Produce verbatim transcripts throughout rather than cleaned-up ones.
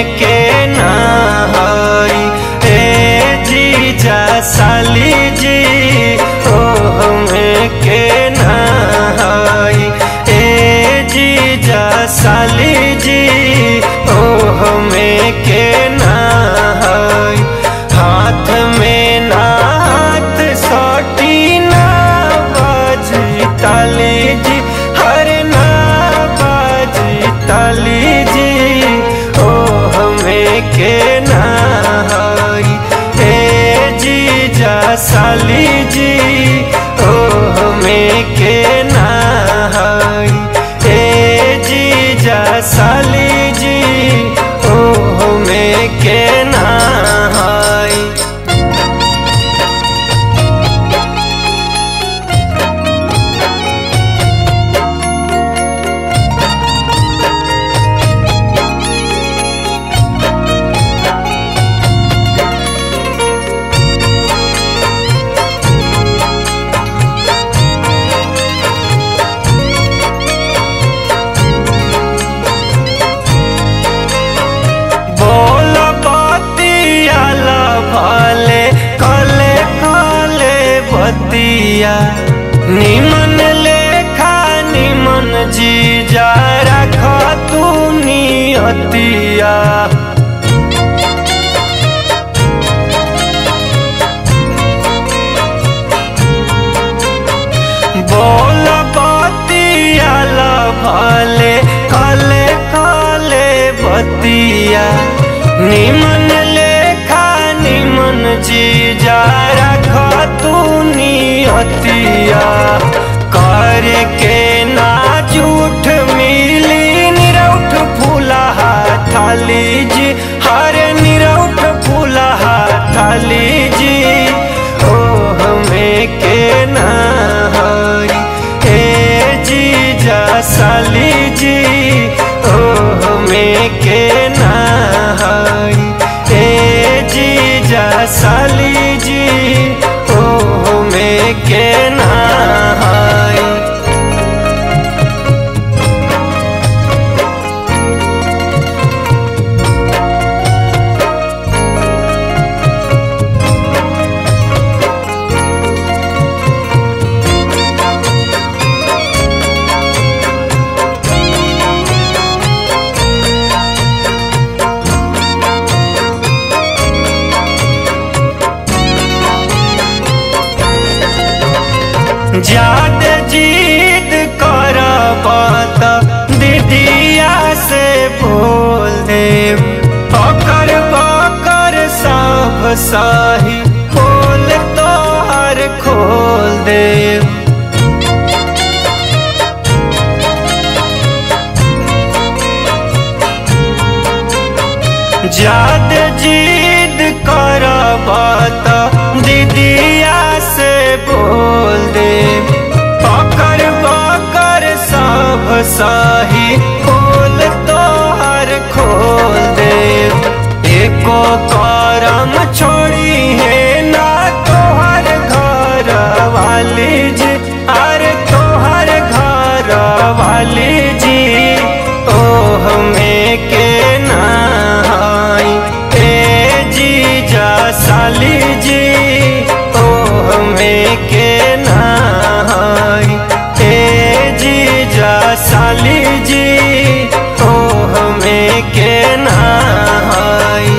में के नहाई ए जीजा साली जी ओह में के नहाई ए जीजा साली जी ओह में के नहाई हाथ में ना हाथ सोटी ना बाजी ताली जी हर ना बाजी ताली जी ओह में के नहाई ए जीजा साली जी ओह में के नहाई ए जीजा साली जी ओह में के नहाई। निमन लेखा निमन जीजा रख तू नियतिया बोल बतिया भले कले कले बतिया निमन लेखा निमन जीजा रख तू नियतिया कर के ना झूठ मिली निरौठ फूला थाली जी हर निरौठ फूला थाली जी ओह में के नहाई ए जीजा साली जी ओह में के नहाई ए जीजा साली जी ओह में के नहाई। ज्यादा जीद कर बात दीदिया से बोल दे बकर बकर सब सही बोल तो हर खोल दे ज्यादा जीद कर बात दीदिया से बोल दे बकर बकर सब सही खोल तो हर खोल दे एको करम छोड़ी है ना तोहर घर वाली जी अरे तोहर घर वाली जी ओह में के नहाई ए जीजा साली जी ओह में के नहाई ए जीजा साली जी ओह में के नहाई।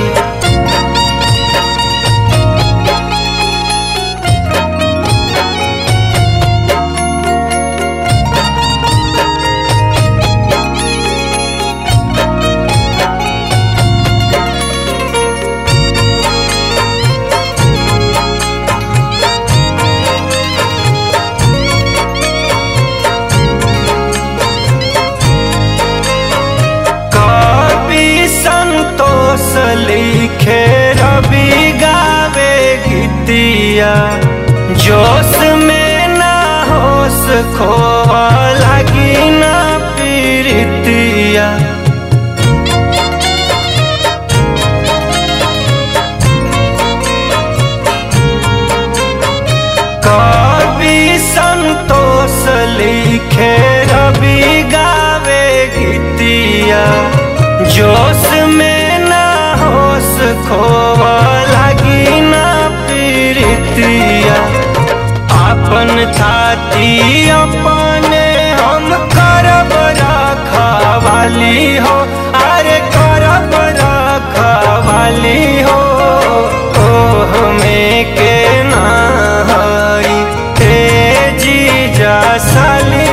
लिखे रवि गावे गीतिया जोश में ना होश खोवा लगी ना पीरितिया कवि संतोष लिखे रवि गावे गीतिया जोश में ना खोवा लागी ना प्रीतिया। आपन छाती अपने हम करब रखवाली हो, अरे करब रखवाली हो। ओह में के नाई हे जीजा साली